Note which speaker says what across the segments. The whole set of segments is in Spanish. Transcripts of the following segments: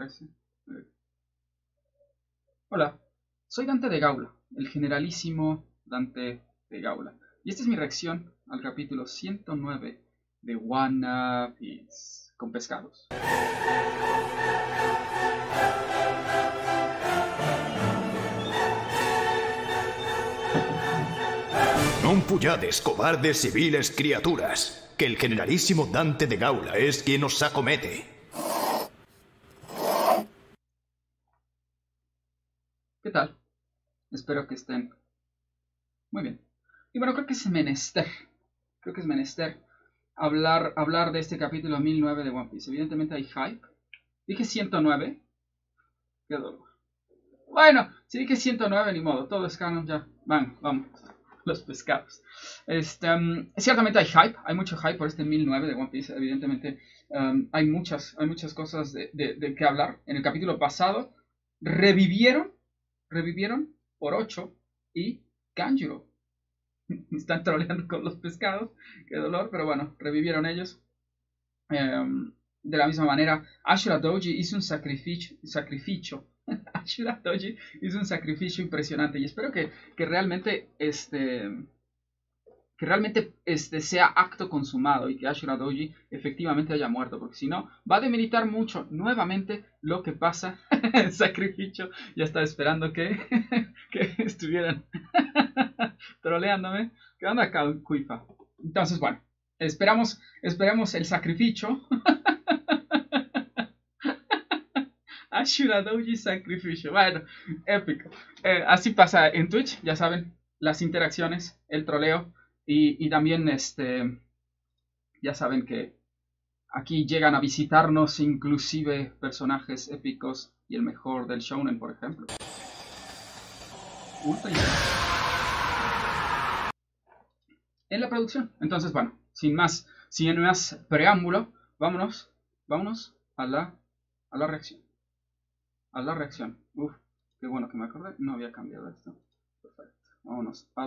Speaker 1: 13. Hola, soy Dante de Gaula, el generalísimo Dante de Gaula. Y esta es mi reacción al capítulo 109 de One Piece con pescados.
Speaker 2: Non puyades, cobardes y viles criaturas, que el generalísimo Dante de Gaula es quien os acomete.
Speaker 1: ¿Qué tal? Espero que estén muy bien. Y bueno, creo que es menester hablar de este capítulo 1009 de One Piece. Evidentemente hay hype. Dije 109. Qué dolor. Bueno, si dije 109, ni modo. Todo es canon ya. Vamos. Los pescados. Ciertamente hay hype. Hay mucho hype por este 1009 de One Piece. Evidentemente hay muchas cosas de que hablar. En el capítulo pasado revivieron por 8 y Kanjuro. Me están troleando con los pescados. Qué dolor, pero bueno, revivieron ellos. De la misma manera, Ashura Doji hizo un sacrificio. Ashura Doji hizo un sacrificio impresionante. Y espero que realmente sea acto consumado y que Ashura Doji efectivamente haya muerto, porque si no, va a demeritar mucho nuevamente lo que pasa en el sacrificio. Ya estaba esperando que estuvieran troleándome. ¿Qué onda acá, Cuifa? Entonces, bueno, esperamos el sacrificio. Ashura Doji sacrificio. Bueno, épico. Así pasa en Twitch, ya saben, las interacciones, el troleo y también ya saben que aquí llegan a visitarnos inclusive personajes épicos y el mejor del shounen, por ejemplo. En la producción. Entonces, bueno, sin más preámbulo, vámonos a la reacción. Uf, qué bueno que me acordé. No había cambiado esto. Perfecto. Vámonos a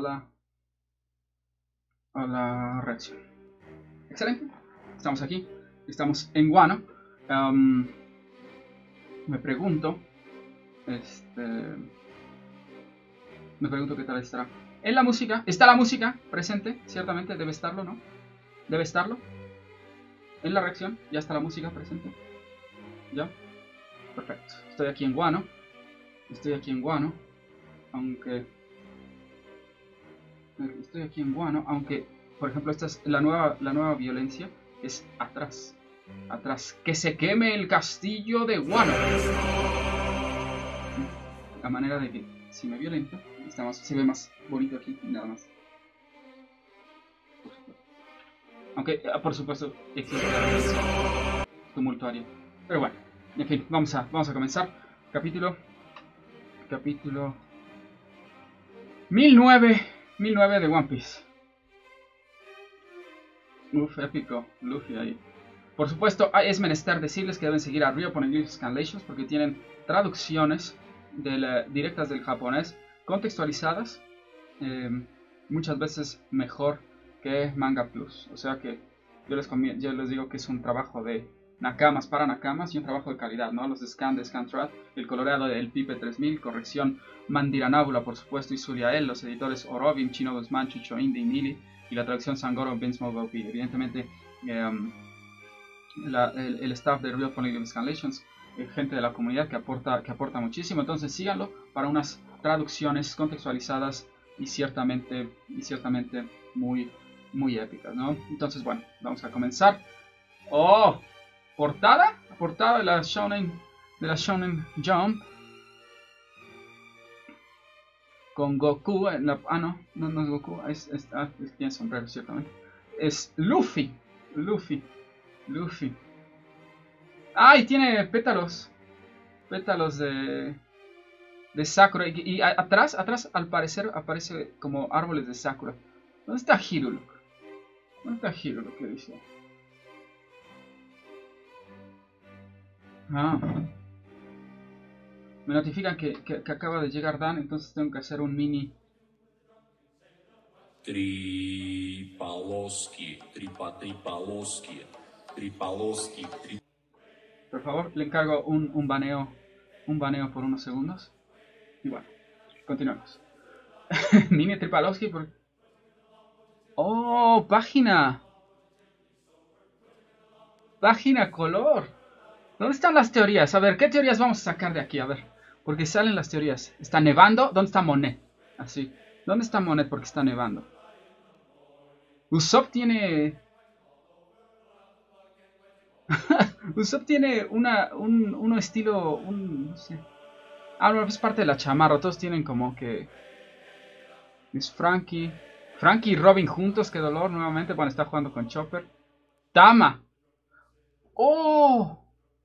Speaker 1: la reacción. Excelente. Estamos aquí. Estamos en Wano. Me pregunto qué tal estará. En la música. ¿Está la música presente? Ciertamente debe estarlo, ¿no? Debe estarlo. En la reacción. ¿Ya está la música presente? ¿Ya? Perfecto. Estoy aquí en Wano. Aunque, por ejemplo, esta es la nueva violencia. Es atrás. Que se queme el castillo de Wano. La manera de que si me violento, se ve más bonito aquí y nada más. Aunque, por supuesto, existe la violencia tumultuaria. Pero bueno, en fin, vamos a comenzar. Capítulo 1009 de One Piece. Uf, épico, Luffy ahí. Por supuesto, es menester decirles que deben seguir a Ryo Poneglyph Scanlations porque tienen traducciones directas del japonés, contextualizadas, muchas veces mejor que Manga Plus. O sea que yo les digo que es un trabajo de nakamas para nakamas y un trabajo de calidad, ¿no? Los de Scantrad, el coloreado del Pipe 3000, corrección Mandiranábula, por supuesto, y Suriael, los editores Orobim, Chino Guzmán, Chucho Indi y Mili, y la traducción Sangoro, Vince Mogopi. Evidentemente, el staff de Real Poneglyph Scanlations, gente de la comunidad que aporta muchísimo. Entonces síganlo para unas traducciones contextualizadas y ciertamente muy, muy épicas, ¿no? Entonces, bueno, vamos a comenzar. ¡Oh! Portada de la Shonen Jump con Goku en la... no es Goku, tiene sombrero, ciertamente. Es Luffy. ¡Ay! Tiene pétalos de Sakura. Y atrás al parecer aparece como árboles de Sakura. ¿Dónde está Hiruluk? ¿Qué dice? Me notifican que acaba de llegar Dan, entonces tengo que hacer un mini... Por favor, le encargo un baneo por unos segundos. Y bueno, continuamos. Mini Tripalowski por... ¡Oh! ¡Página! ¡Página color! ¿Dónde están las teorías? A ver, ¿qué teorías vamos a sacar de aquí? A ver, porque salen las teorías. ¿Está nevando? ¿Dónde está Monet? Así. ¿Dónde está Monet? Porque está nevando. Usopp tiene... Usopp tiene un estilo... no sé. Ah, no, es parte de la chamarra. Todos tienen como que... Es Frankie. Frankie y Robin juntos. Qué dolor nuevamente. Bueno, está jugando con Chopper. Tama. ¡Oh!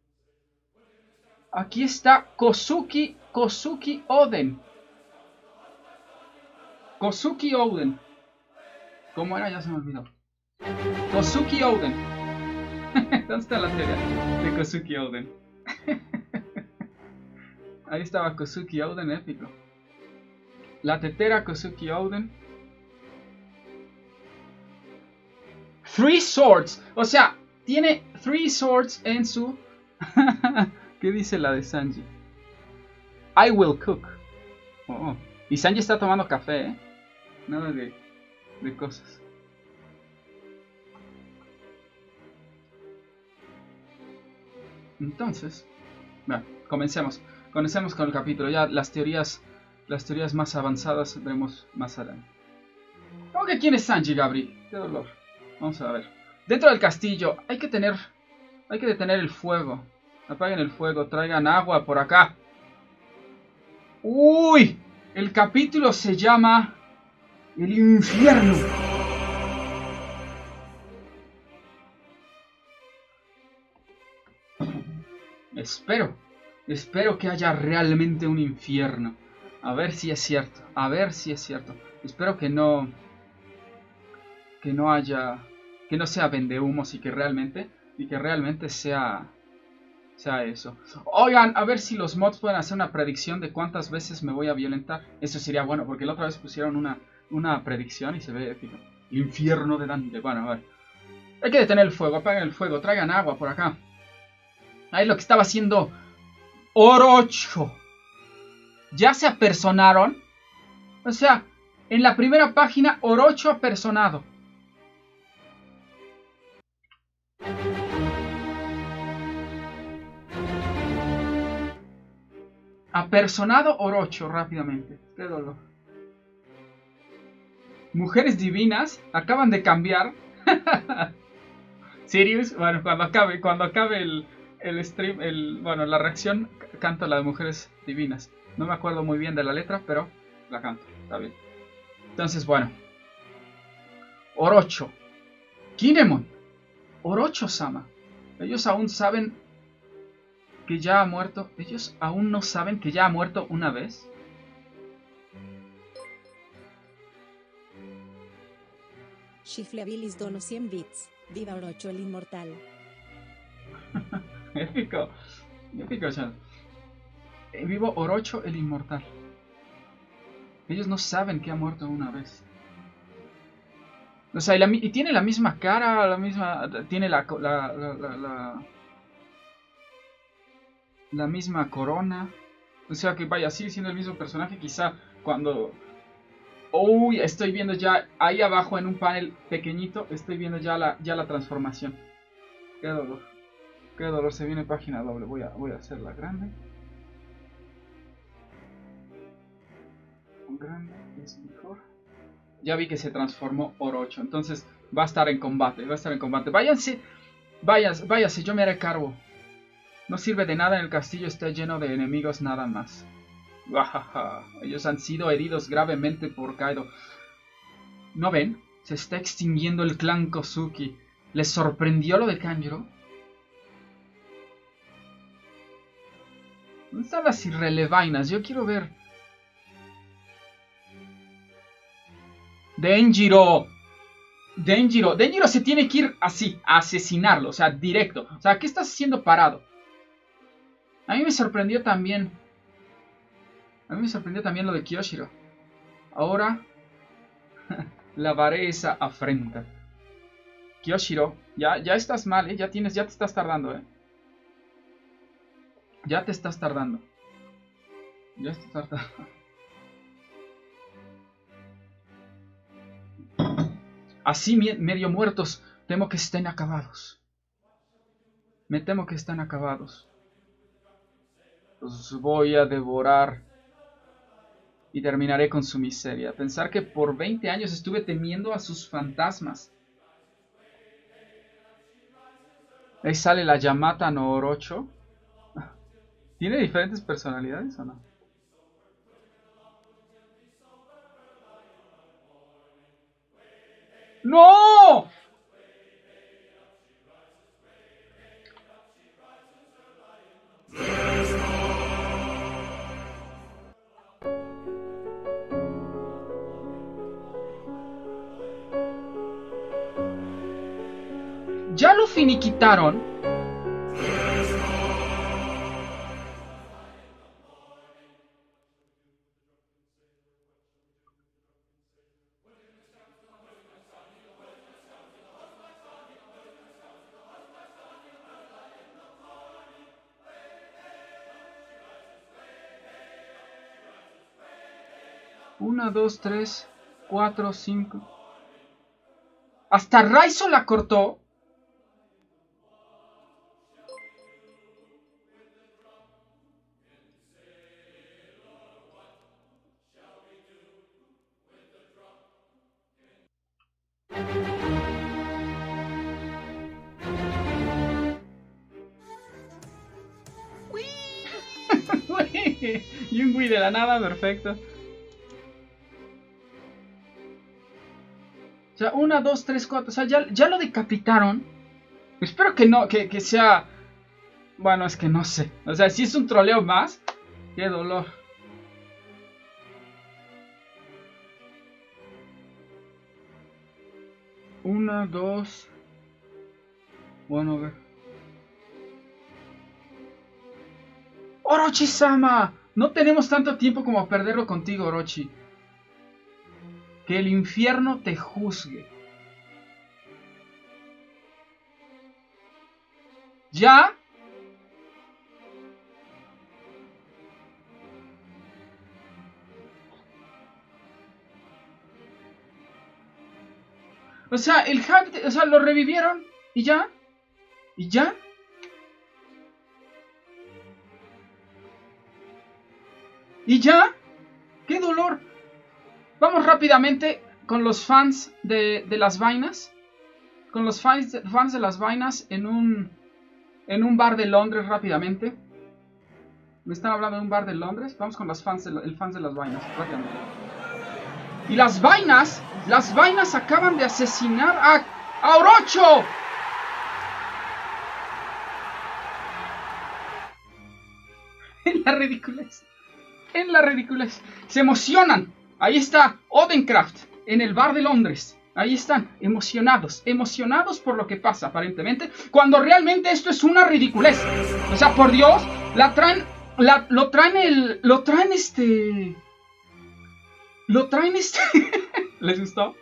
Speaker 1: Aquí está Kosuki Oden. Kosuki Oden. ¿Cómo era? Ya se me olvidó. Kosuki Oden. ¿Dónde está la teoría de Kosuki Oden? Ahí estaba Kosuki Oden, épico. La tetera Kosuki Oden. Three Swords. O sea, tiene Three Swords en su... ¿Qué dice la de Sanji? I will cook. Oh. Y Sanji está tomando café, ¿eh? Nada de cosas. Entonces, bueno, comencemos. Comencemos con el capítulo. Ya las teorías más avanzadas veremos más adelante. ¿Cómo que quién es Sanji, Gabri? Qué dolor. Vamos a ver. Dentro del castillo hay que detener el fuego. Apaguen el fuego, traigan agua por acá. ¡Uy! El capítulo se llama El infierno. Espero que haya realmente un infierno. A ver si es cierto. A ver si es cierto. Espero que no haya... Que no sea vendehumos y que realmente sea eso. Oigan, a ver si los mods pueden hacer una predicción de cuántas veces me voy a violentar. Eso sería bueno, porque la otra vez pusieron una predicción y se ve épico. Infierno de Dante. Bueno, a ver. Hay que detener el fuego, apaguen el fuego, traigan agua por acá. Ahí es lo que estaba haciendo Orocho. Ya se apersonaron. O sea, en la primera página Orocho apersonado. Apersonado Orocho rápidamente. Qué dolor. Mujeres divinas acaban de cambiar. Sirius, bueno, cuando acabe el stream, bueno, la reacción, canto la de mujeres divinas. No me acuerdo muy bien de la letra, pero la canto, está bien. Entonces, bueno. Orocho. Kinemon. Orocho-sama. Ellos aún saben que ya ha muerto. Ellos aún no saben que ya ha muerto una vez.
Speaker 3: Shifleabilis dono 100 bits. Viva Orocho el inmortal.
Speaker 1: Épico. Épico, chat. Vivo Orocho el inmortal. Ellos no saben que ha muerto una vez. O sea, y tiene la misma cara, la misma... Tiene la misma corona. O sea que vaya, sigue siendo el mismo personaje. Quizá cuando... Uy, estoy viendo ya ahí abajo en un panel pequeñito. Estoy viendo ya la transformación. Qué dolor. Qué dolor, se viene página doble. Voy a hacerla grande. Grande es mejor. Ya vi que se transformó Orocho. Entonces va a estar en combate. Váyanse. Váyase, yo me haré cargo. No sirve de nada, en el castillo está lleno de enemigos nada más. Wahaha. Ellos han sido heridos gravemente por Kaido. ¿No ven? Se está extinguiendo el clan Kozuki. ¿Les sorprendió lo de Kanjuro? ¿Dónde están las irrelevainas? Yo quiero ver. Denjiro se tiene que ir así, a asesinarlo, o sea, directo. O sea, ¿qué estás haciendo parado? A mí me sorprendió también lo de Kyoshiro. Ahora lavaré esa afrenta. Kyoshiro, ya estás mal, ya te estás tardando, Ya te estás tardando. Ya te estás tardando. Así medio muertos, temo que estén acabados. Me temo que están acabados. Los voy a devorar. Y terminaré con su miseria. Pensar que por 20 años estuve temiendo a sus fantasmas. Ahí sale la Yamata no Orocho. ¿Tiene diferentes personalidades o no? ¡No! ¿Ya lo finiquitaron? Una, dos, tres, cuatro, cinco. Hasta Raizo la cortó. Y un Wii de la nada, perfecto. O sea, 1, 2, 3, 4. O sea, ya lo decapitaron. Espero que no, que sea... Bueno, es que no sé. O sea, si es un troleo más. Qué dolor. Una, dos. Bueno, a ver. ¡Orochi-sama! No tenemos tanto tiempo como a perderlo contigo, Orochi. Que el infierno te juzgue. ¿Ya? O sea, el hype, o sea, lo revivieron y ya. ¿Y ya? ¿Y ya? ¡Qué dolor! Vamos rápidamente con los fans de las vainas. Con los fans de las vainas en un bar de Londres rápidamente. Me están hablando de un bar de Londres. Vamos con los fans de las vainas rápidamente. Y las vainas acaban de asesinar a Orocho. En la ridiculez. Se emocionan. Ahí está Odencraft en el bar de Londres. Ahí están, emocionados por lo que pasa, aparentemente, cuando realmente esto es una ridiculez. O sea, por Dios, lo traen este... ¿Les gustó?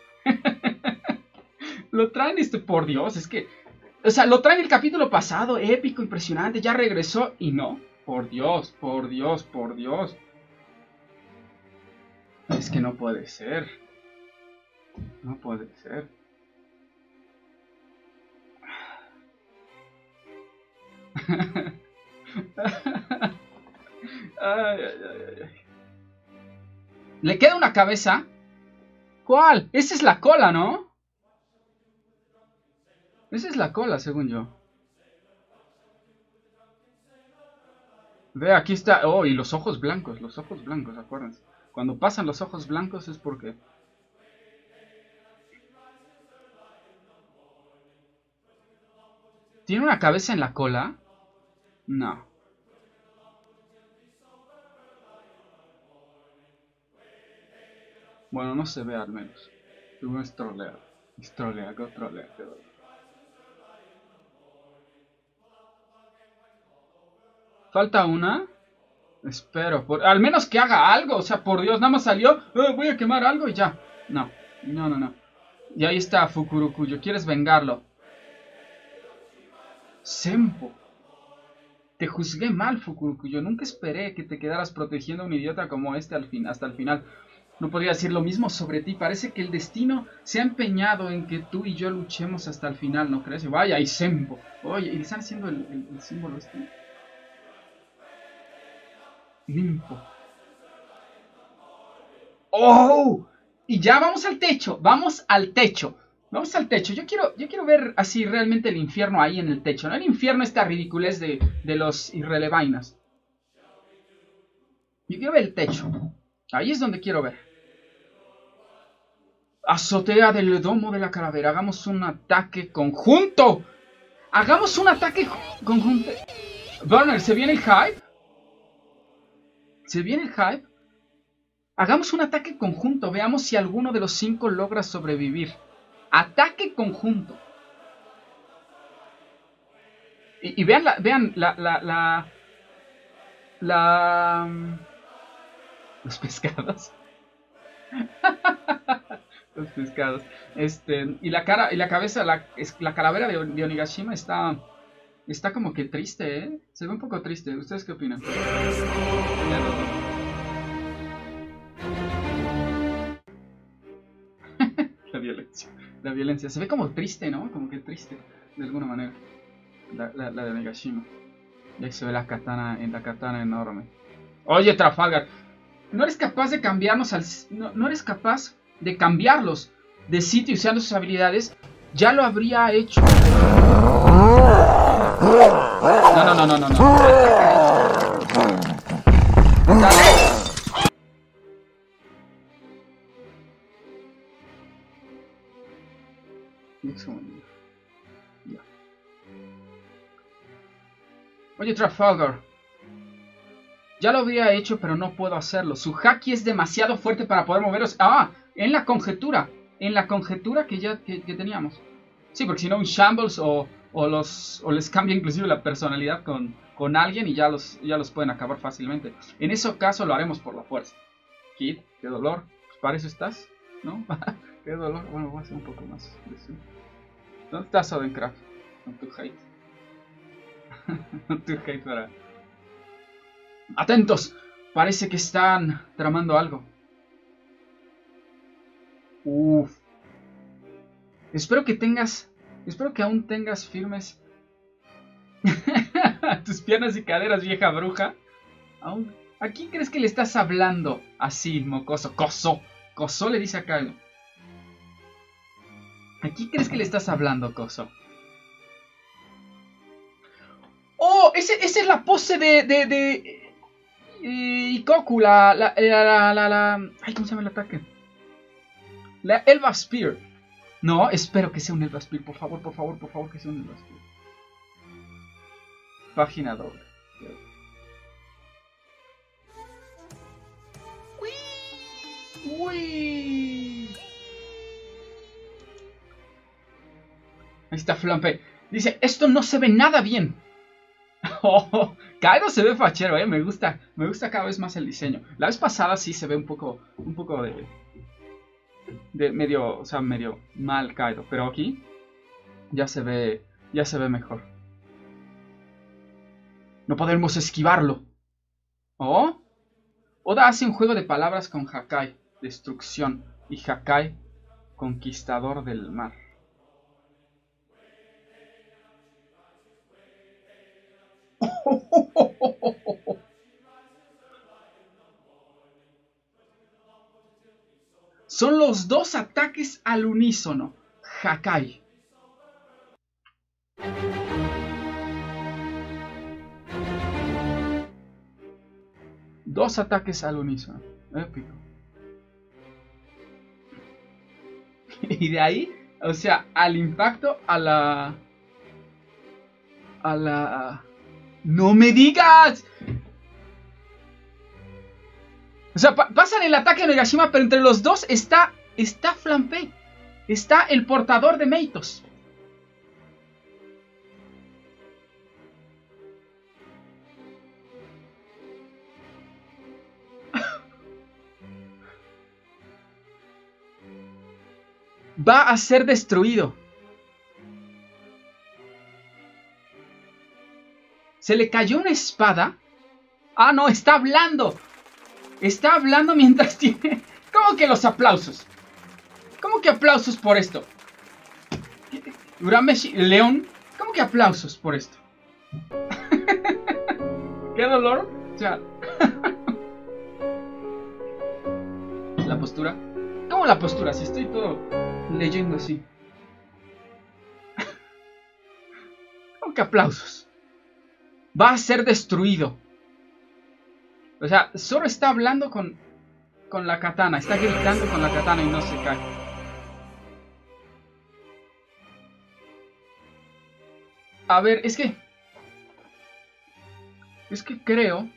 Speaker 1: Lo traen por Dios, es que... O sea, lo traen el capítulo pasado, épico, impresionante, ya regresó y no. Por Dios. Es que no puede ser. No puede ser. Ay. ¿Le queda una cabeza? ¿Cuál? Esa es la cola, ¿no? Esa es la cola, según yo. Ve, aquí está. Oh, y los ojos blancos, acuérdense. Cuando pasan los ojos blancos es porque... ¿Tiene una cabeza en la cola? No. Bueno, no se ve al menos. Tú es trolear. Es trolear. ¿Falta una? Espero. Al menos que haga algo. O sea, por Dios, nada más salió. Voy a quemar algo y ya. No. Y ahí está Fukurokuyo. ¿Quieres vengarlo? Senpo. Te juzgué mal, Fukuroku. Yo nunca esperé que te quedaras protegiendo a un idiota como este hasta el final. No podría decir lo mismo sobre ti. Parece que el destino se ha empeñado en que tú y yo luchemos hasta el final, ¿no crees? Vaya, y Sembo. Oye, y le están haciendo el símbolo este. Limpo. ¡Oh! Y ya vamos al techo. Vamos al techo. Vamos al techo. Yo quiero ver así realmente el infierno ahí en el techo. No el infierno, esta ridiculez de los irrelevainas. Yo quiero ver el techo. Ahí es donde quiero ver. Azotea del domo de la calavera. Hagamos un ataque conjunto. Hagamos un ataque conjunto. Burner, ¿se viene el hype? ¿Se viene el hype? Hagamos un ataque conjunto. Veamos si alguno de los 5 logra sobrevivir. Ataque conjunto. Y vean los pescados. Los pescados. Y la cara y la cabeza, la calavera de Onigashima está como que triste, ¿eh? Se ve un poco triste. ¿Ustedes qué opinan? La violencia. Se ve como triste, ¿no? Como que triste, de alguna manera. La de Onigashima. Y ahí se ve la katana enorme. Oye, Trafalgar, no eres capaz de cambiarnos no eres capaz de cambiarlos de sitio usando sus habilidades. Ya lo habría hecho. No. Dale. Oye, Trafalgar, ya lo habría hecho, pero no puedo hacerlo. Su haki es demasiado fuerte para poder moveros. Ah, en la conjetura que teníamos. Sí, porque si no un Shambles o les cambia inclusive la personalidad con alguien y ya los pueden acabar fácilmente. En ese caso lo haremos por la fuerza. Kid, qué dolor. Pues para eso estás, ¿no? Qué dolor. Bueno, voy a hacer un poco más de eso. ¿Dónde estás, Odencraft? Con tu hate. Con tu hate para... ¡Atentos! Parece que están tramando algo. Uff. Espero que aún tengas firmes tus piernas y caderas, vieja bruja. ¿Aún? ¿A quién crees que le estás hablando así, mocoso? Coso le dice acá. ¿A quién crees que le estás hablando, Coso? ¡Oh! Esa es la pose de Ikoku, ay, ¿cómo se llama el ataque? La Elba Spear. No, espero que sea un Elba Spear. Por favor, que sea un Elba Spear. Página doble. Uy. Ahí está Flampe. Dice, esto no se ve nada bien. Oh, Kaido se ve fachero, me gusta cada vez más el diseño. La vez pasada sí se ve un poco de medio, o sea, medio mal Kaido, pero aquí ya se ve mejor. No podemos esquivarlo. Oh, Oda hace un juego de palabras con Hakai, destrucción, y Hakai, conquistador del mar. Son los 2 ataques al unísono. Hakai. Dos ataques al unísono. Épico. Y de ahí, o sea, al impacto, a la... ¡No me digas! O sea, pasan el ataque de Onigashima, pero entre los dos está Flampe. Está el portador de Meitos. Va a ser destruido. Se le cayó una espada. Ah, no, está hablando. Está hablando mientras tiene... ¿Cómo que los aplausos? ¿Cómo que aplausos por esto? Urameshi, León. ¿Cómo que aplausos por esto? ¿Qué dolor? O sea... La postura. ¿Cómo la postura? Si estoy todo leyendo así. ¿Cómo que aplausos? Va a ser destruido. O sea, Zoro está hablando con la katana. Está gritando con la katana y no se cae. A ver, es que creo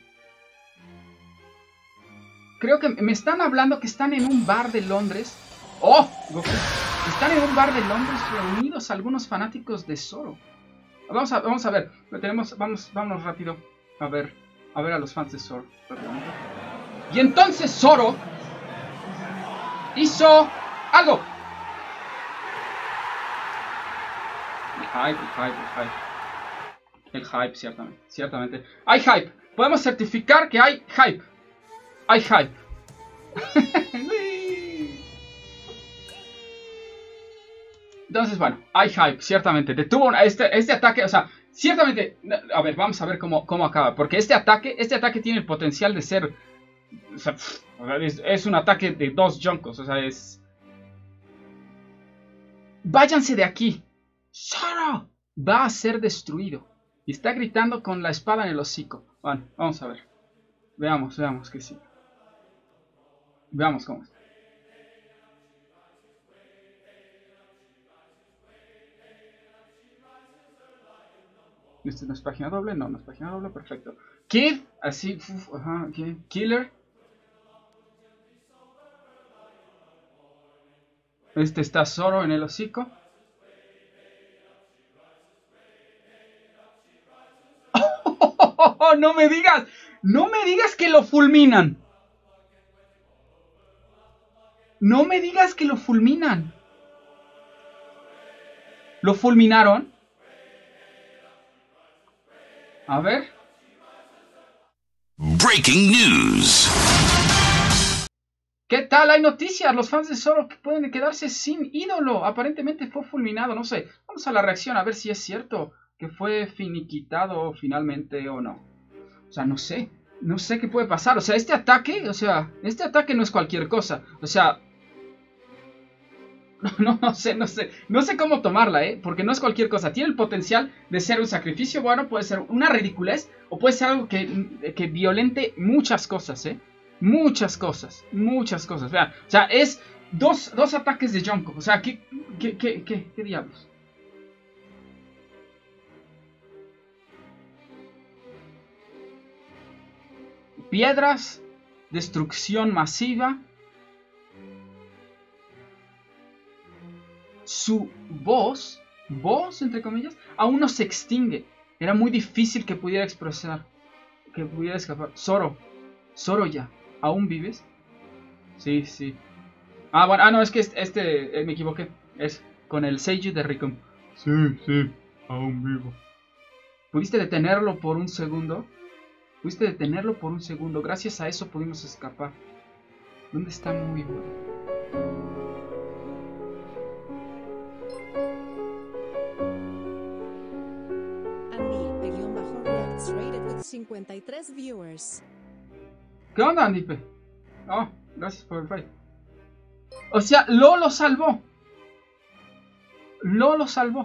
Speaker 1: que me están hablando que están en un bar de Londres. ¡Oh! Goku. Están en un bar de Londres reunidos algunos fanáticos de Zoro. Vamos a ver. Vamos rápido a ver a los fans de Zoro. Y entonces Zoro hizo algo. El hype, ciertamente. Hay hype. Podemos certificar que hay hype. Hay hype. Entonces, bueno, hay hype, ciertamente. Detuvo este ataque, o sea, ciertamente. A ver, vamos a ver cómo acaba. Porque este ataque tiene el potencial de ser. O sea, es un ataque de 2 Junkos. O sea, es. Váyanse de aquí. Zoro va a ser destruido. Y está gritando con la espada en el hocico. Bueno, vamos a ver. Veamos que sí. Veamos cómo es. ¿Este no es página doble? No, no es página doble, perfecto. Kid, así, ajá, okay. Killer. Este está Zoro en el hocico. ¡Oh, no me digas! ¡No me digas que lo fulminan! ¡No me digas que lo fulminan! ¿Lo fulminaron? A ver.
Speaker 4: Breaking news.
Speaker 1: ¿Qué tal? Hay noticias. Los fans de Zoro que pueden quedarse sin ídolo. Aparentemente fue fulminado. No sé. Vamos a la reacción a ver si es cierto que fue finiquitado finalmente o no. O sea, no sé. No sé qué puede pasar. O sea, este ataque no es cualquier cosa. O sea... No sé cómo tomarla, porque no es cualquier cosa. Tiene el potencial de ser un sacrificio bueno, puede ser una ridiculez, o puede ser algo que violente muchas cosas, Muchas cosas. Vean, o sea, es dos ataques de Junko. O sea, ¿qué diablos? Piedras, destrucción masiva. Su voz entre comillas, aún no se extingue. Era muy difícil que pudiera expresar, que pudiera escapar. Zoro ya, ¿aún vives? Sí. Ah, bueno, no, es que me equivoqué. Es con el Seiju de Rikon. Sí, aún vivo. ¿Pudiste detenerlo por un segundo? Gracias a eso pudimos escapar. ¿Dónde está muy bueno?
Speaker 3: Rated with 53 viewers.
Speaker 1: ¿Qué onda, Andipe? Oh, gracias por el raid. O sea, lo salvó. Lo salvó.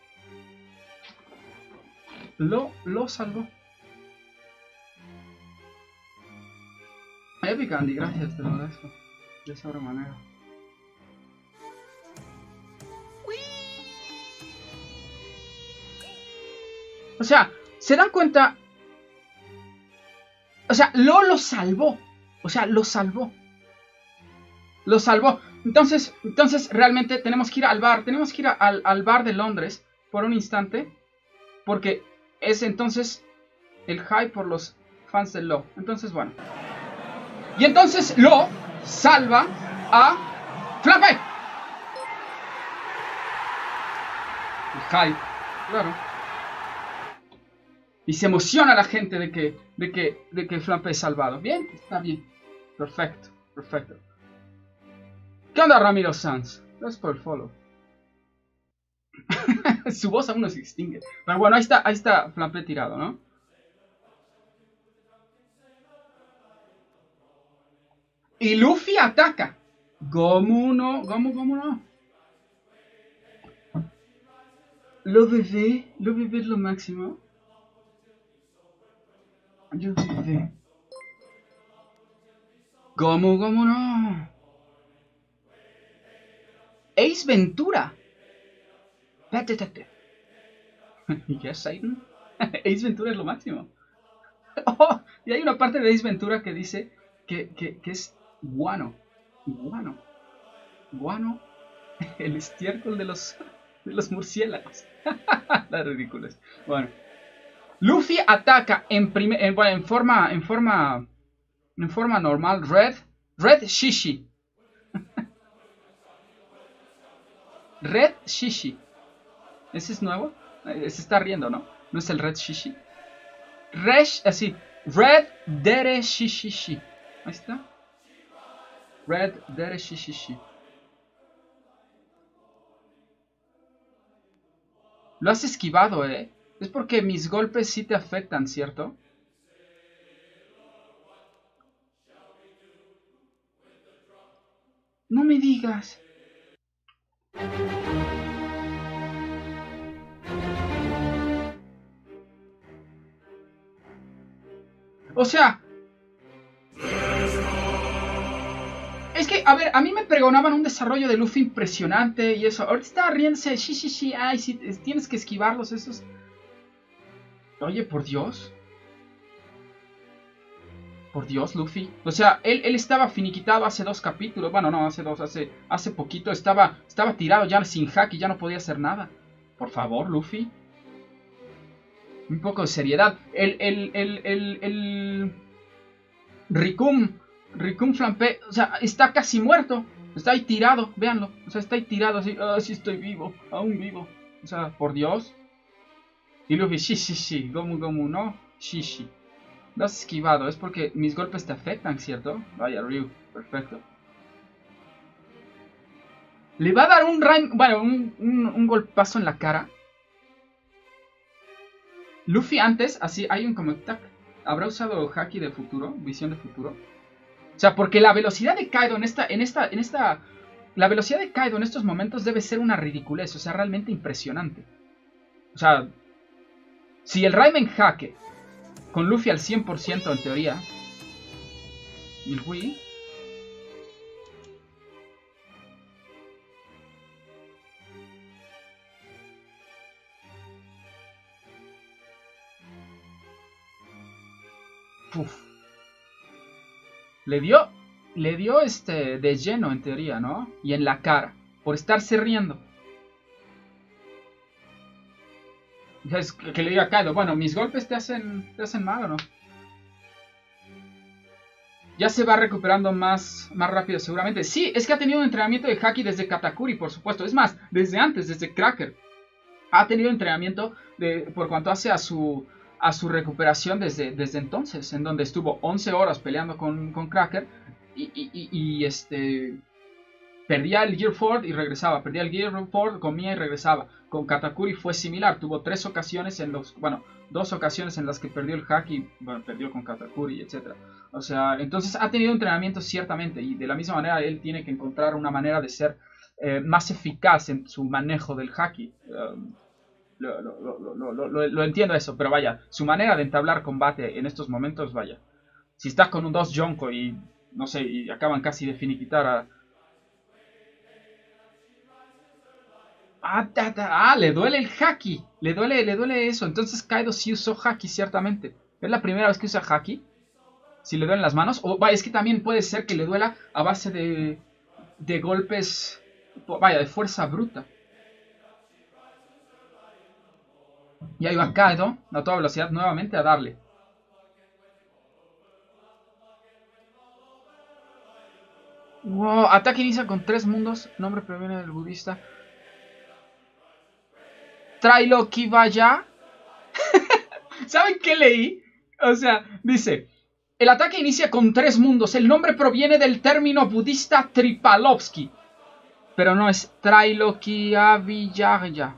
Speaker 1: Épica, Andy, gracias, te lo agradezco. De sobremanera. O sea, ¿se dan cuenta? O sea, lo salvó. O sea, lo salvó. Entonces, realmente tenemos que ir al bar. Tenemos que ir al bar de Londres por un instante. Porque es entonces el hype por los fans de Lo. Entonces, bueno. Y entonces Lo salva a Flappy. El hype, claro. Y se emociona la gente de que Flampe es salvado. Bien, está bien. Perfecto, perfecto. ¿Qué onda, Ramiro Sanz? Gracias por el follow. Su voz aún no se extingue. Pero bueno, ahí está Flampe tirado, ¿no? Y Luffy ataca. ¿Cómo no? ¿Cómo no? Lo bebé es lo máximo. Yo bebé. ¿Cómo no? Ace Ventura. Espérate. Yes, Aiden. Ace Ventura es lo máximo. Oh, y hay una parte de Ace Ventura que dice que es guano. Guano. El estiércol de los murciélagos. La ridícula. Bueno. Luffy ataca en forma normal. Red Shishi. Red Shishi. ¿Ese es nuevo? Se está riendo, ¿no? ¿No es el Red Shishi? Red Dere Shishi. Ahí está. Red Dere Shishi. Lo has esquivado, ¿eh? Es porque mis golpes sí te afectan, ¿cierto? No me digas. O sea... Es que, a ver, a mí me pregonaban un desarrollo de Luffy impresionante y eso. Ahorita está riéndose. Sí. Ay, sí, tienes que esquivarlos esos. Oye, por Dios. Por Dios, Luffy. O sea, él estaba finiquitado hace 2 capítulos. Bueno, no, hace poquito. Estaba tirado ya sin hack y ya no podía hacer nada. Por favor, Luffy. Un poco de seriedad. El Ricum Flampe, o sea, está casi muerto. Está ahí tirado, véanlo. O sea, está ahí tirado así. Ah, sí estoy vivo, aún vivo. O sea, por Dios. Y Luffy, sí. Gomu, no. Sí. Lo has esquivado, es porque mis golpes te afectan, ¿cierto? Vaya, Ryu, perfecto. Le va a dar un golpazo en la cara. Luffy antes, así, hay un como tac. ¿Habrá usado Haki de futuro? Visión de futuro. O sea, porque la velocidad de Kaido la velocidad de Kaido en estos momentos debe ser una ridiculez. O sea, realmente impresionante. O sea, si el Raimen Hake con Luffy al 100% en teoría. Y el Wii. Uf. Le dio de lleno en teoría, ¿no? Y en la cara. Por estarse riendo. Es que le diga a Kaido, bueno, mis golpes te hacen mal o no. Ya se va recuperando más rápido seguramente. Sí, es que ha tenido un entrenamiento de Haki desde Katakuri, por supuesto. Es más, desde antes, desde Cracker. Ha tenido entrenamiento por cuanto hace a su recuperación desde entonces. En donde estuvo 11 horas peleando con Cracker. Y perdía el Gear Ford y regresaba. Perdía el Gear Ford, comía y regresaba. Con Katakuri fue similar. Tuvo 3 ocasiones en los... Bueno, 2 ocasiones en las que perdió el Haki. Bueno, perdió con Katakuri, etc. O sea, entonces ha tenido entrenamiento ciertamente. Y de la misma manera él tiene que encontrar una manera de ser más eficaz en su manejo del Haki. Lo entiendo eso. Pero vaya, su manera de entablar combate en estos momentos, vaya. Si estás con un 2 Yonko y... No sé, y acaban casi de finiquitar a... Le duele el Haki. Le duele eso. Entonces Kaido sí usó Haki, ciertamente. ¿Es la primera vez que usa Haki? Si le duelen las manos. O vaya, es que también puede ser que le duela a base de golpes. Vaya, de fuerza bruta. Y ahí va Kaido a toda velocidad nuevamente a darle. Wow, ataque inicia con 3 mundos. Nombre proviene del budista. Tráelo, Kibaya. ¿Saben qué leí? O sea, dice, el ataque inicia con 3 mundos. El nombre proviene del término budista Tripalovsky, pero no es Trailokyavijaya.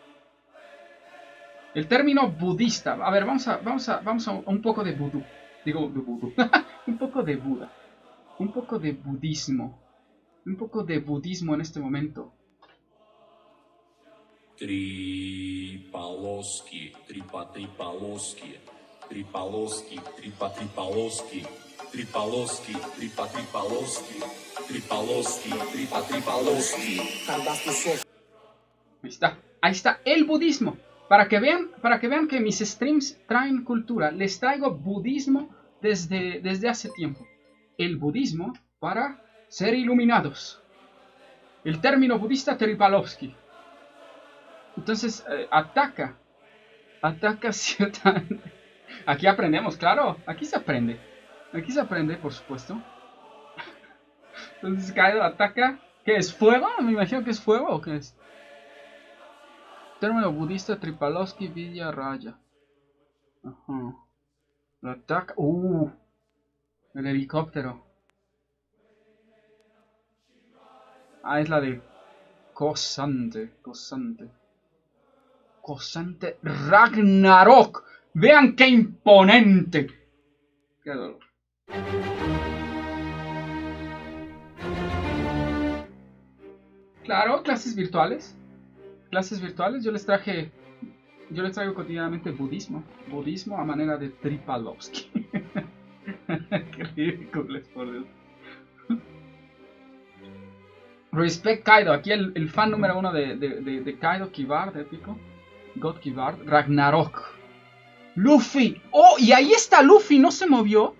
Speaker 1: El término budista. A ver, vamos a un poco de vudú. Digo, de vudú. Un poco de Buda. Un poco de budismo. Un poco de budismo en este momento.
Speaker 4: Tripaloski, Tripaloski, Tripaloski, Tripaloski, Tripaloski, Tripaloski, Tripaloski, Tripaloski.
Speaker 1: Ahí está el budismo. Para que vean que mis streams traen cultura, les traigo budismo desde hace tiempo. El budismo para ser iluminados. El término budista Tripalovsky. Entonces, ataca ciertamente. Aquí aprendemos, claro. Aquí se aprende, por supuesto. Entonces, Kaido ataca. ¿Qué es? ¿Fuego? Me imagino que es fuego o qué es. Término budista Tripalovsky Vidya Raya. Ajá. Lo ataca. El helicóptero. Es la de Cosante Ragnarok. Vean qué imponente. Qué dolor. Claro, clases virtuales. Yo les traigo cotidianamente budismo a manera de Tripalovsky. Qué ridículo, por Dios. Respect Kaido, aquí el fan número 1 de Kaido, Kivard, épico. God Kivard, Ragnarok. Luffy, y ahí está Luffy, ¿no se movió?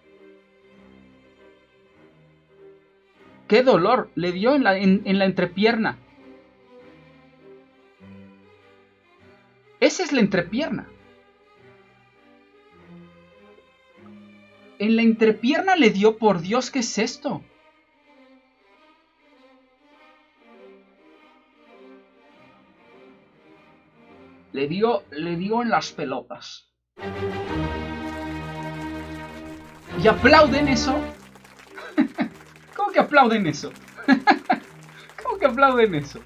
Speaker 1: Qué dolor, le dio en la entrepierna. Esa es la entrepierna. En la entrepierna le dio, por Dios, ¿qué es esto? Le dio en las pelotas. ¿Y aplauden eso? ¿Cómo que aplauden eso? ¿Cómo que aplauden eso?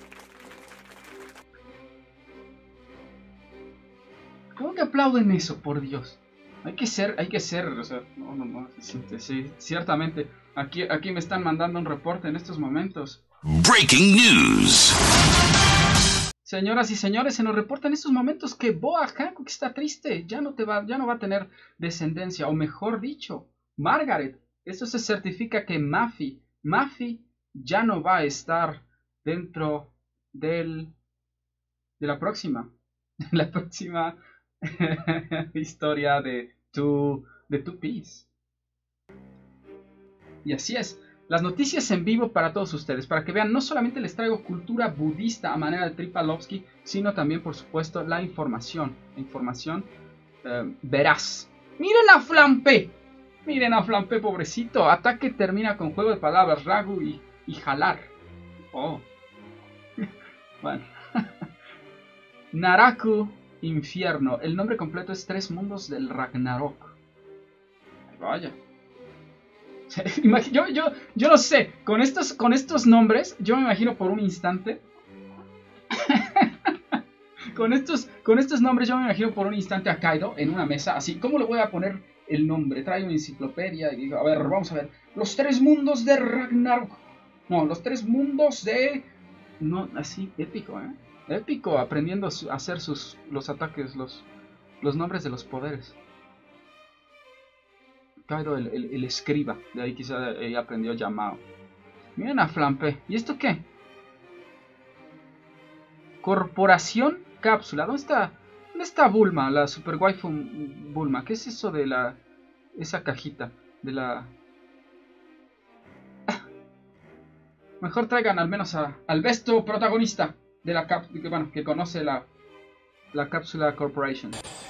Speaker 1: ¿Cómo que aplauden eso, por Dios? Hay que ser, o sea, no, sí, ciertamente. Aquí me están mandando un reporte en estos momentos.
Speaker 2: Breaking news.
Speaker 1: Señoras y señores, se nos reporta en estos momentos que Boa Hancock está triste, ya no va a tener descendencia, o mejor dicho, Margaret. Esto se certifica que Mafi ya no va a estar dentro de la próxima historia de Two Piece. Y así es. Las noticias en vivo para todos ustedes, para que vean, no solamente les traigo cultura budista a manera de Tripalovsky, sino también, por supuesto, la información veraz. Miren a Flampe, pobrecito. Ataque termina con juego de palabras, Ragu y jalar. Bueno. Naraku, infierno. El nombre completo es 3 mundos del Ragnarok. Vaya. Yo no sé, con estos nombres, yo me imagino por un instante. con estos nombres, yo me imagino por un instante a Kaido en una mesa, así. ¿Cómo le voy a poner el nombre? Trae una enciclopedia y digo, a ver, vamos a ver. Los 3 mundos de Ragnarok. No, los 3 mundos de. No, así, épico, Épico, aprendiendo a hacer los ataques, los nombres de los poderes. Kaido, el escriba, de ahí quizá ella aprendió llamado. Miren a Flampe. ¿Y esto qué? Corporación Cápsula. ¿Dónde está Bulma? La super waifu Bulma. ¿Qué es eso de esa cajita? De la... Mejor traigan al menos al besto protagonista de la cápsula, que conoce la Cápsula Corporation.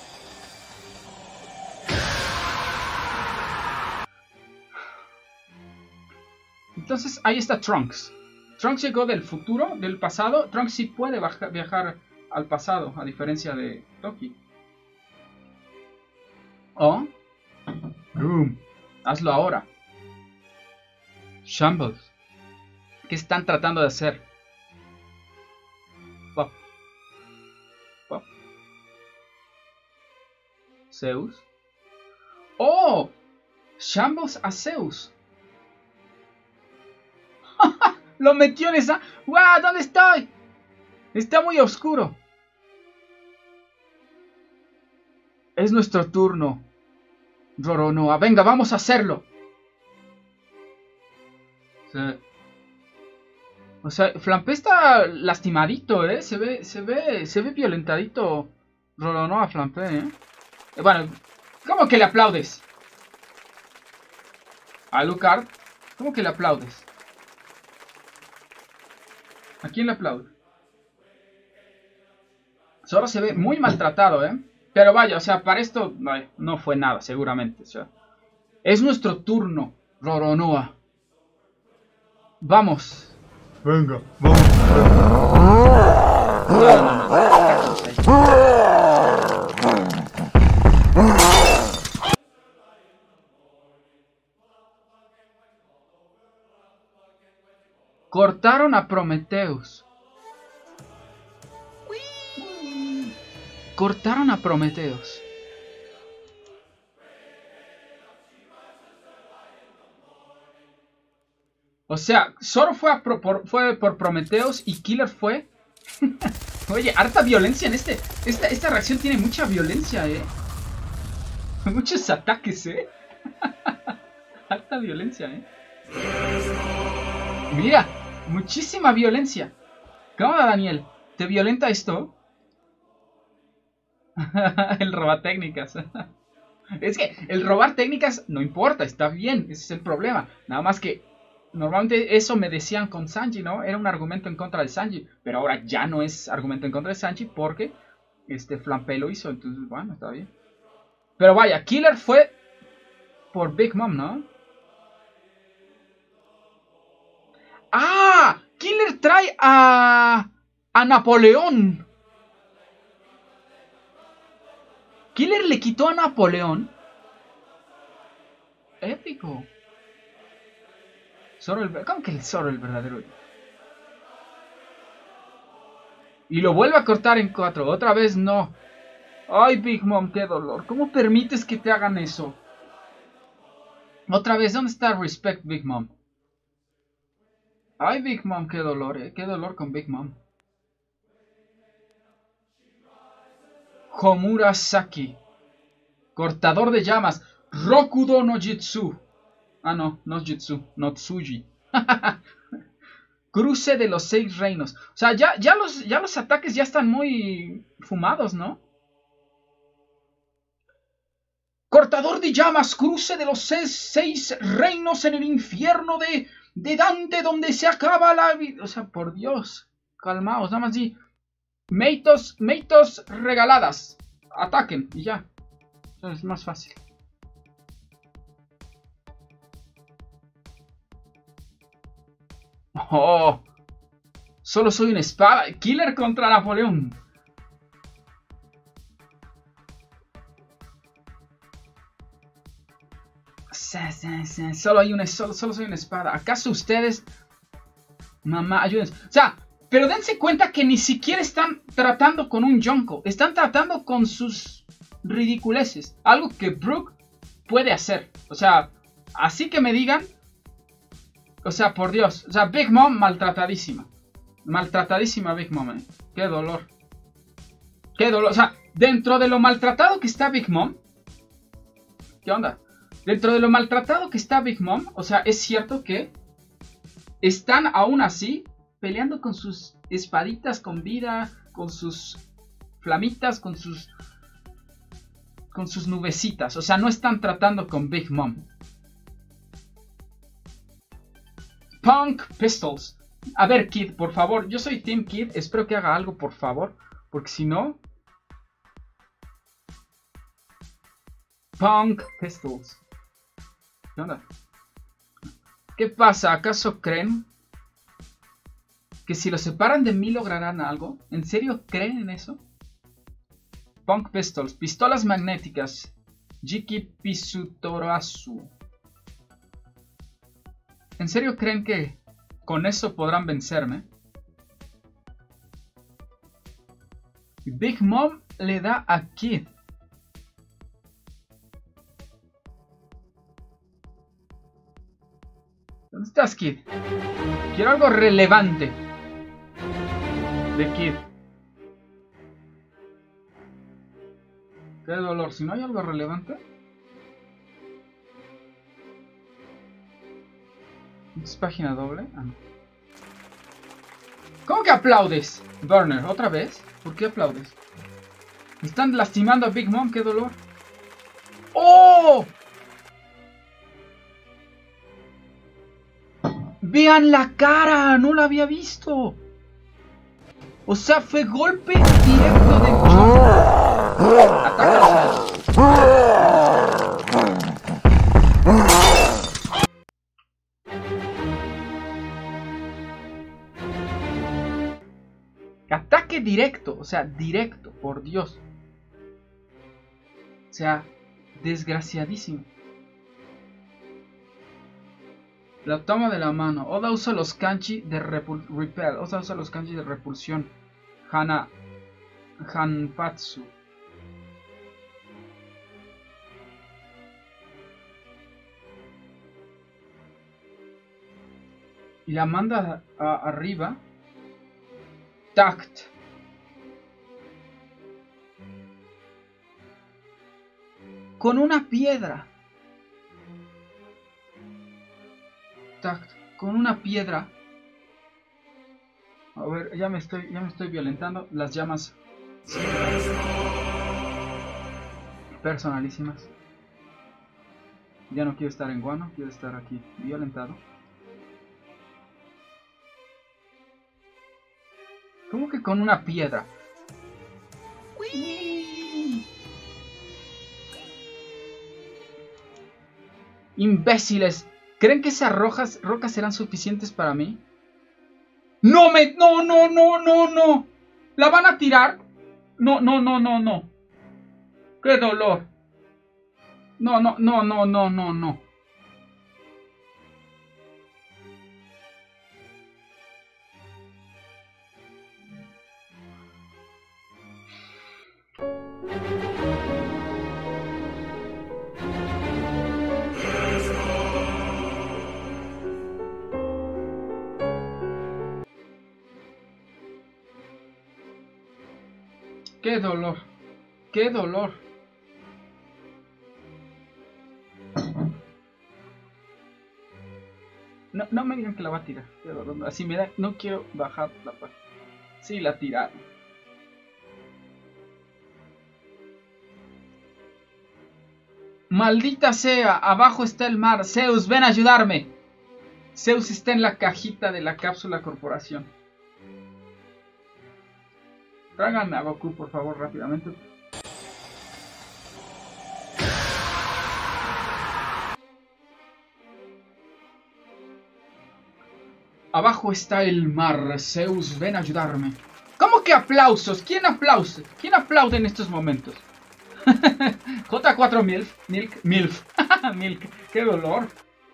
Speaker 1: Entonces ahí está Trunks. Trunks llegó del futuro, del pasado. Trunks sí puede viajar al pasado, a diferencia de Toki. Oh. Room. Hazlo ahora. Shambles. ¿Qué están tratando de hacer? Pop. Pop. Zeus. ¡Oh! Shambles a Zeus. Lo metió en esa... ¡Guau! ¿Dónde estoy? Está muy oscuro. Es nuestro turno. Roronoa. Venga, vamos a hacerlo. Sí. O sea, Flampe está lastimadito, ¿eh? Se ve violentadito Roronoa Flampe, ¿eh? Bueno, ¿cómo que le aplaudes? A Lucard, ¿cómo que le aplaudes? ¿A quién le aplaude? Solo se ve muy maltratado, ¿eh? Pero vaya, o sea, para esto no fue nada, seguramente. O sea, es nuestro turno, Roronoa. Vamos.
Speaker 5: Venga, vamos.
Speaker 1: Cortaron a Prometheus. Cortaron a Prometheus. O sea, solo fue por Prometheus y Killer fue... Oye, harta violencia en esta reacción tiene mucha violencia, Muchos ataques, Harta violencia, Mira, muchísima violencia. ¿Cómo va, Daniel? ¿Te violenta esto? El robar técnicas. Es que el robar técnicas no importa, está bien, ese es el problema. Nada más que normalmente eso me decían con Sanji, ¿no? Era un argumento en contra de Sanji, pero ahora ya no es argumento en contra de Sanji porque Flampe lo hizo, entonces bueno, está bien. Pero vaya, Killer fue por Big Mom, ¿no? ¡Ah! Killer trae a Napoleón. Killer le quitó a Napoleón. Épico. ¿Cómo que el Zoro el verdadero? Y lo vuelve a cortar en 4. Otra vez no. Ay, Big Mom, qué dolor. ¿Cómo permites que te hagan eso? Otra vez, ¿dónde está el respect, Big Mom? Ay, Big Mom, qué dolor, Qué dolor con Big Mom. Homura Saki. Cortador de llamas. Rokudo no Jitsu. Ah, no, no Jitsu. No Tsuji. Cruce de los 6 reinos. O sea, ya los ataques ya están muy fumados, ¿no? Cortador de llamas. Cruce de los 6 reinos en el infierno de Dante, donde se acaba la vida. O sea, por Dios. Calmaos, nada más di. Meitos regaladas. Ataquen y ya. Eso es más fácil. Oh. Solo soy una espada. Killer contra Napoleón. Solo soy una espada. ¿Acaso ustedes... Mamá, ayúdense? O sea... Pero dense cuenta que ni siquiera están tratando con un Yonko. Están tratando con sus ridiculeces. Algo que Brook puede hacer. O sea, así que me digan. O sea, por Dios. O sea, Big Mom maltratadísima. Maltratadísima Big Mom, Qué dolor. Qué dolor. O sea, dentro de lo maltratado que está Big Mom. ¿Qué onda? Dentro de lo maltratado que está Big Mom. O sea, es cierto que están aún así peleando con sus espaditas con vida, con sus flamitas, con sus nubecitas. O sea, no están tratando con Big Mom. Punk Pistols. A ver, Kid, por favor. Yo soy Team Kid. Espero que haga algo, por favor. Porque si no... Punk Pistols. ¿Qué onda? ¿Qué pasa? ¿Acaso creen que si los separan de mí lograrán algo? ¿En serio creen en eso? Punk Pistols. Pistolas magnéticas. Jiki Pisutoroasu. ¿En serio creen que con eso podrán vencerme? Big Mom le da a Kid. ¿Dónde estás, Kid? Quiero algo relevante de Kid. Qué dolor. Si no hay algo relevante. ¿Es página doble? Ah, no. ¿Cómo que aplaudes, Burner? ¿Otra vez? ¿Por qué aplaudes? Están lastimando a Big Mom. ¡Qué dolor! ¡Oh! ¡Vean la cara! ¡No la había visto! O sea, fue golpe directo de Ataca. Ataque directo, o sea, directo, por Dios. O sea, desgraciadísimo. La toma de la mano. Oda usa los kanji de repel. Oda usa los kanji de repulsión. Hanpatsu. Y la manda arriba. Tact. Con una piedra. Tact. Con una piedra. A ver, ya me estoy violentando. Las llamas personalísimas. Ya no quiero estar en Guano, quiero estar aquí violentado. ¿Cómo que con una piedra? ¡Uy! ¡Imbéciles! ¿Creen que esas rocas serán suficientes para mí? ¡No me! ¡No, no, no, no, no! ¿La van a tirar? No, no, no, no, no. ¡Qué dolor! No, no, no, no, no, no, no. ¡Qué dolor! ¡Qué dolor! No, no me digan que la va a tirar. Qué dolor. Así me da. No quiero bajar la página. Sí, la tiraron. ¡Maldita sea! Abajo está el mar. Zeus, ven a ayudarme. Zeus está en la cajita de la cápsula corporación. Tráiganme a Goku, por favor, rápidamente. Abajo está el mar. Zeus, ven a ayudarme. ¿Cómo que aplausos? ¿Quién aplaude? ¿Quién aplaude en estos momentos? J4 Milk. Milk. Qué dolor.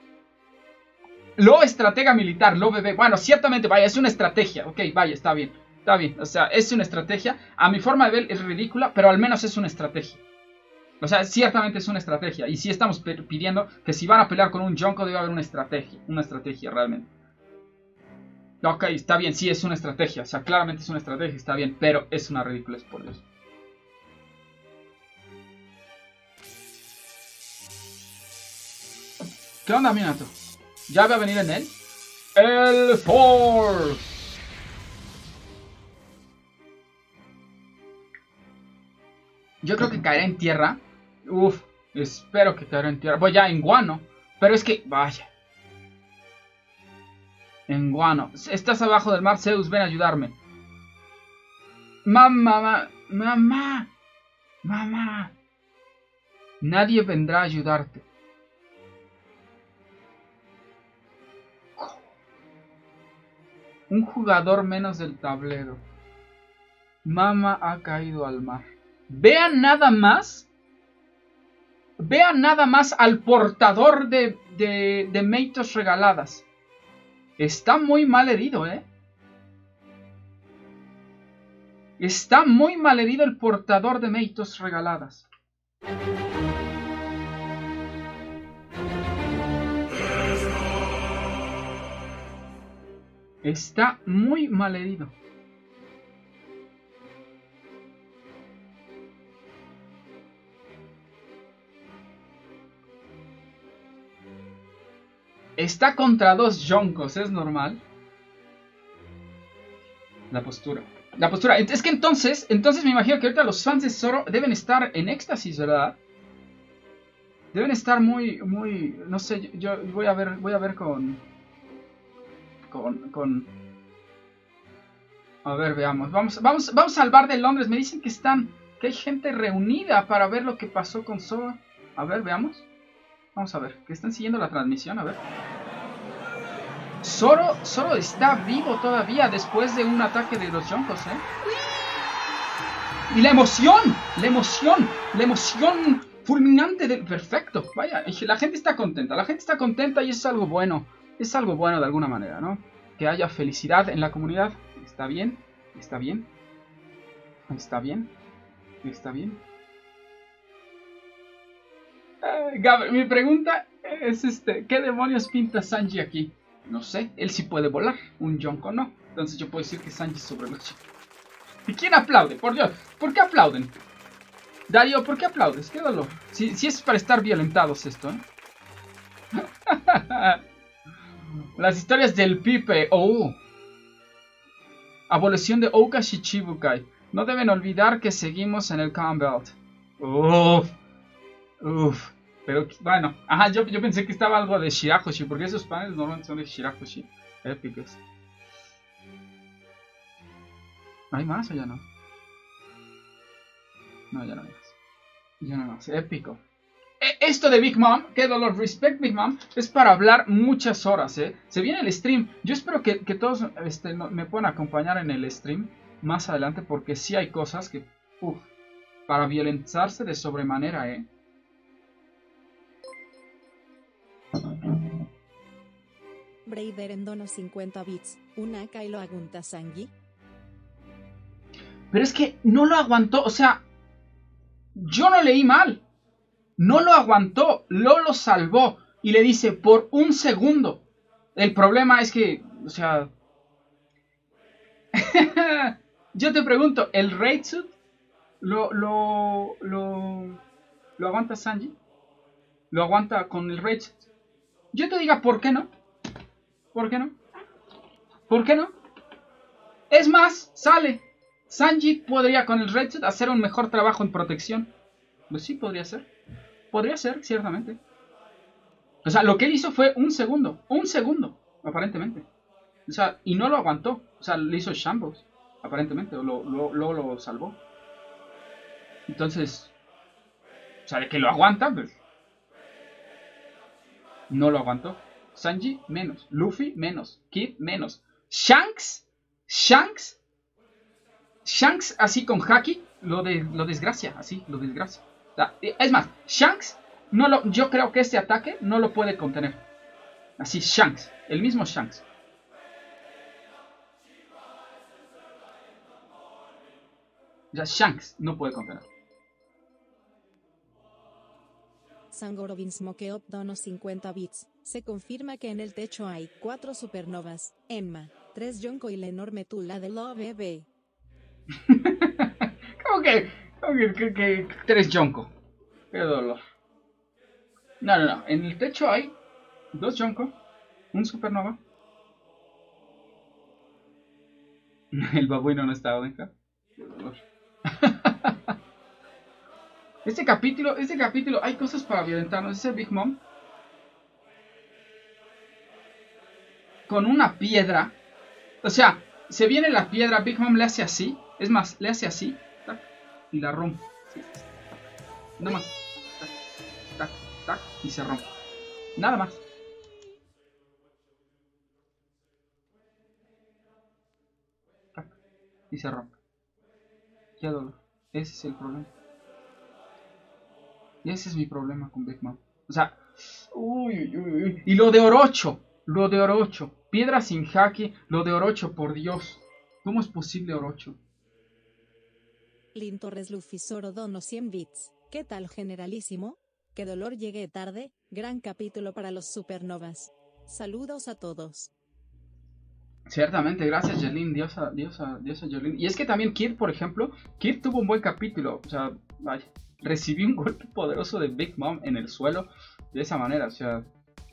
Speaker 1: Lo estratega militar, lo bebé. Bueno, ciertamente, vaya, es una estrategia. Ok, vaya, está bien. Está bien, o sea, es una estrategia. A mi forma de ver es ridícula, pero al menos es una estrategia. O sea, ciertamente es una estrategia. Y sí estamos pidiendo que si van a pelear con un Yonko debe haber una estrategia. Una estrategia, realmente. Ok, está bien, sí es una estrategia. O sea, claramente es una estrategia, está bien. Pero es una ridiculez, por Dios. ¿Qué onda, Minato? ¿Ya va a venir en él? ¡El Force! Yo creo que caerá en tierra. Uf, espero que caerá en tierra. Voy ya en Guano. Pero es que, vaya. En Guano. Estás abajo del mar, Zeus, ven a ayudarme. Mamá. Nadie vendrá a ayudarte. Un jugador menos del tablero. Mama ha caído al mar. Vean nada más. Vean nada más al portador de Meitos regaladas. Está muy mal herido, ¿eh? Está muy mal herido el portador de Meitos regaladas. Está muy mal herido. Está contra dos yonkos, es normal. La postura. La postura. Es que entonces me imagino que ahorita los fans de Zoro deben estar en éxtasis, ¿verdad? Deben estar muy, no sé, yo voy a ver con... A ver, veamos. Vamos al bar de Londres. Me dicen que hay gente reunida para ver lo que pasó con Zoro. A ver, veamos. Vamos a ver, que están siguiendo la transmisión, a ver. Zoro está vivo todavía después de un ataque de los yonkos, ¿eh? Y la emoción fulminante del... Perfecto, vaya, la gente está contenta y es algo bueno. Es algo bueno de alguna manera, ¿no? Que haya felicidad en la comunidad. Está bien. Gabriel, mi pregunta es ¿qué demonios pinta Sanji aquí? No sé, él sí puede volar, un Yonko no. Entonces yo puedo decir que Sanji sobre los chicos. ¿Y quién aplaude? Por Dios, ¿por qué aplauden? Darío, ¿por qué aplaudes? Qué dolor. Si es para estar violentados esto, ¿eh? Las historias del Pipe. Oh. Abolición de Ouka Shichibukai. No deben olvidar que seguimos en el Campbell. Uff. Pero bueno. Ajá, yo pensé que estaba algo de Shirahoshi. Porque esos paneles normalmente son de Shirahoshi. Épicos. ¿Hay más o ya no? No, ya no hay más. Ya no hay más. Épico. Esto de Big Mom, qué dolor, respect Big Mom, es para hablar muchas horas, ¿eh? Se viene el stream. Yo espero que todos me puedan acompañar en el stream más adelante, porque sí hay cosas que, para violentarse de sobremanera, ¿eh?
Speaker 3: Braver en dono 50 bits, una Kylo agunta Sanji.
Speaker 1: Pero es que no lo aguantó, o sea, yo no leí mal. No lo aguantó, lo salvó y le dice por un segundo. El problema es que, o sea, yo te pregunto, ¿el Raid Suit lo aguanta Sanji? ¿Lo aguanta con el Raid Suit? Yo te diga, ¿por qué no? ¿Por qué no? ¿Por qué no? Es más, sale. Sanji podría con el Raid Suit hacer un mejor trabajo en protección. Pues sí, podría ser. Podría ser, ciertamente. O sea, lo que él hizo fue un segundo, aparentemente. O sea, y no lo aguantó. O sea, le hizo shambles, aparentemente, o lo salvó. Entonces, o sea, de que lo aguanta, pues no lo aguantó. Sanji, menos. Luffy, menos. Kid, menos. Shanks, así con Haki, lo desgracia, así, lo desgracia. O sea, es más, Shanks, yo creo que este ataque no lo puede contener. Así, Shanks, el mismo Shanks. Ya Shanks no puede contener.
Speaker 3: Sangorovin Smokeop dono 50 bits. Se confirma que en el techo hay 4 supernovas, Emma, 3 Yonko y la enorme tula de Love Bebé.
Speaker 1: ¿Cómo que 3 Yonko? Qué dolor. No. En el techo hay 2 Yonko, un supernova. El babuino no está, ¿verdad? Qué dolor. Este capítulo, hay cosas para violentarnos. Ese Big Mom con una piedra. O sea, se viene la piedra, Big Mom le hace así. Es más, le hace así. Tac, y la rompe. Nada más. Tac, tac, y se rompe. Nada más. Tac, y se rompe. Qué dolor. Ese es el problema. Y ese es mi problema con Big Mom. O sea, uy. Y lo de Orocho. Piedra sin jaque, lo de Orocho, por Dios. ¿Cómo es posible Orocho?
Speaker 3: Lin Torres Lufisoro dono 100 bits. ¿Qué tal, generalísimo? Qué dolor llegué tarde, gran capítulo para los supernovas. Saludos a todos.
Speaker 1: Ciertamente, gracias Yerlin, diosa Yerlin. Y es que también Kid, por ejemplo, Kid tuvo un buen capítulo. O sea, vaya, recibió un golpe poderoso de Big Mom en el suelo de esa manera, o sea,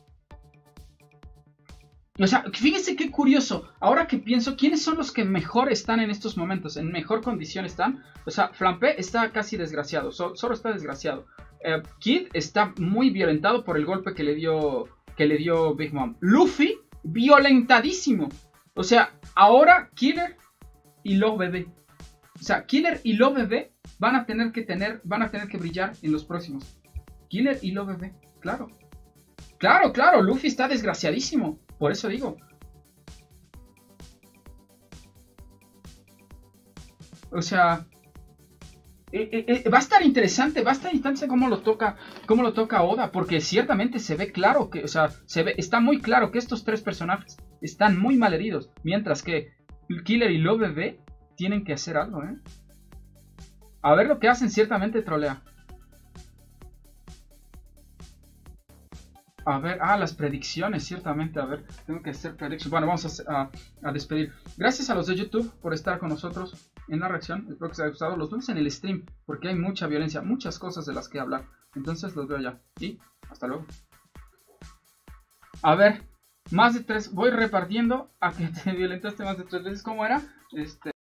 Speaker 1: fíjense qué curioso. Ahora que pienso, ¿quiénes son los que mejor están en estos momentos? En mejor condición están. O sea, Flampe está casi desgraciado. Zoro está desgraciado. Kid está muy violentado por el golpe que le dio Big Mom. Luffy, violentadísimo. O sea, ahora Killer y Law Bebé. O sea, Killer y Law Bebé van a tener que brillar en los próximos. Killer y Law Bebé, claro. Claro, Luffy está desgraciadísimo. Por eso digo. O sea, va a estar interesante cómo lo toca Oda, porque ciertamente se ve claro que, o sea, está muy claro que estos tres personajes están muy mal heridos, mientras que Killer y Law Bebé tienen que hacer algo, ¿eh? A ver lo que hacen, ciertamente trolea. A ver, las predicciones, ciertamente, a ver, tengo que hacer predicciones. Bueno, vamos a despedir. Gracias a los de YouTube por estar con nosotros en la reacción, espero que os haya gustado. Los vemos en el stream, porque hay mucha violencia, muchas cosas de las que hablar. Entonces los veo ya, y hasta luego. A ver, más de 3, voy repartiendo a que te violentaste más de 3 veces, ¿cómo era?